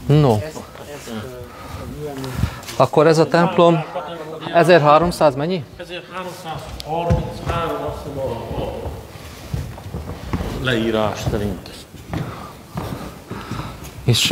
No. Akkor ez a templom 1300 mennyi? 1333, azt hiszem a leírás szerint. És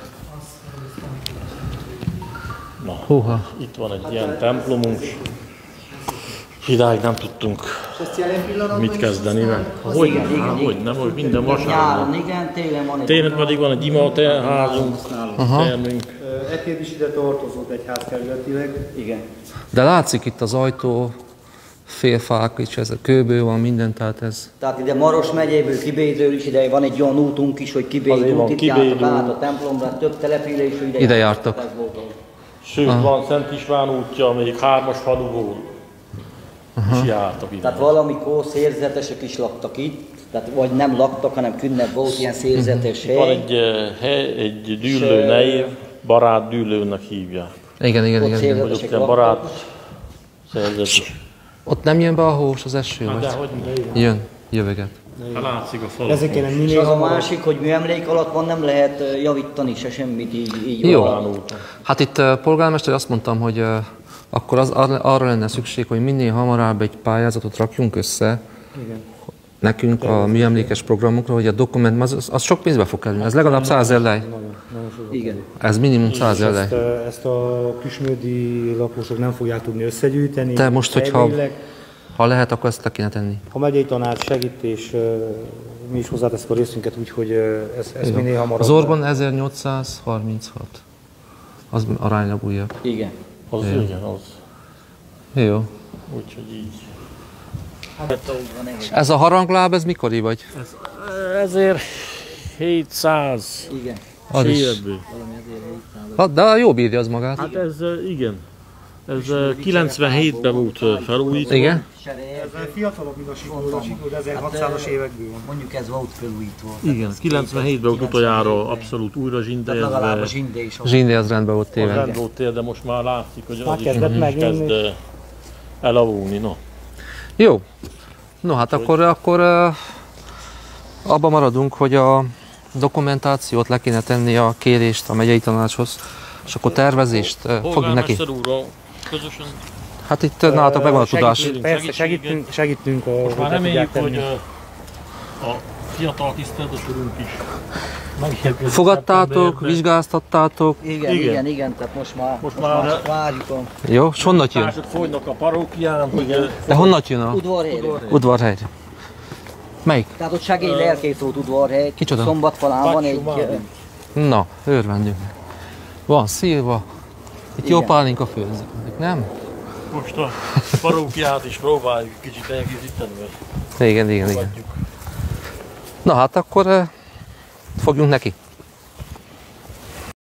Na, húha. itt van egy ilyen templomunk. Idáig nem tudtunk mit kezdeni, mert hogy nem, hogy minden vasárnap. Nyáron igen, télen van egy. Télen pedig van egy ima házunk, termünk. Ekkéd is ide tartozott egyházkerületileg. Igen. De látszik itt az ajtó, félfák, és ez a kőből van minden, tehát ez... Tehát ide Maros megyéből, Kibédről is ide van egy olyan útunk is, hogy Kibéd út, itt jártak át a templomra, több településről ide jártak. Sőt, van Szent István útja, amelyik 3-as faluból is jártak ide. Tehát valamikor szérzetesek is laktak itt, tehát vagy nem laktak, hanem künnebb volt ilyen szérzetes hely. Van egy dűlő név, Barát dűlőnek hívják. Igen. Hogy ott ilyen barát szerzetes. Ott nem jön be a hós, az eső, De vagy? hogy Jön, jövöget. látszik a falu. Ezek kéne És minél az a hamarabb. másik, hogy műemlék alatt van, nem lehet javítani se semmit így Jó. van. Hát itt polgármester, azt mondtam, hogy akkor arra lenne szükség, hogy minél hamarabb egy pályázatot rakjunk össze, Igen. nekünk a műemlékes programokra, hogy a dokumentum, az sok pénzbe fog kerülni. Ez legalább 100 000 lej. Nagyon sok. Igen. Ez minimum 100 000 lej. Ezt a kismődi lakosok nem fogják tudni összegyűjteni. De most, hogyha Helyileg. ha lehet, akkor ezt le kéne tenni. A megyei tanács segít, és mi is hozzáteszünk a részünket úgy, hogy ez minél hamarabb. Az Orgon 1836. Az aránylag újabb. Igen. Az igen, az. Jó. Úgyhogy így. Ez a harangláb, ez mikori vagy? 1700 Igen. Az is. évekből. De jó bírja az magát. Hát ez igen. Ez 97-ben volt felújítva. Igen? Ez fiatalabb, mint a Sikló, de 1600-as évekből van. Mondjuk ez volt felújítva. Igen, 97-ben volt utoljára abszolút újra Tehát legalább a zsindezve. zsinde is. Zsindi az rendben volt Az téve. rend volt tér, de most már látszik, hogy Már az kezdett is megnyílni. kezd elavulni. No. Jó. No hát akkor abban maradunk, hogy a dokumentációt le kéne tenni a kérést a megyei tanácshoz, és akkor tervezést fogjuk neki. Polgármester úrral közösen. Hát itt nálatok megvan a tudás. Segítünk, Persze, segítséget. segítünk Most már le reméljük, tudják hogy tenni. a fiatal tiszteletes úrunk is megérkezik Fogadtátok, szeptemberben. vizsgáztattátok. Igen, tehát most már csak várjuk a Jó, és honnan jön? Mások folynak a parókián, hogy De honnan jön a udvarhelyre. udvarhely? Melyik? Tehát ott segély lelkész volt udvarhely. Kicsoda? Szombatfalán van egy... Na, örvendjük. Van szilva. Itt jó Igen. pálinka főzik, nem? most a parókiát is próbáljuk kicsit elkészíteni, mert Igen. hagyjuk. Na hát akkor fogjunk neki.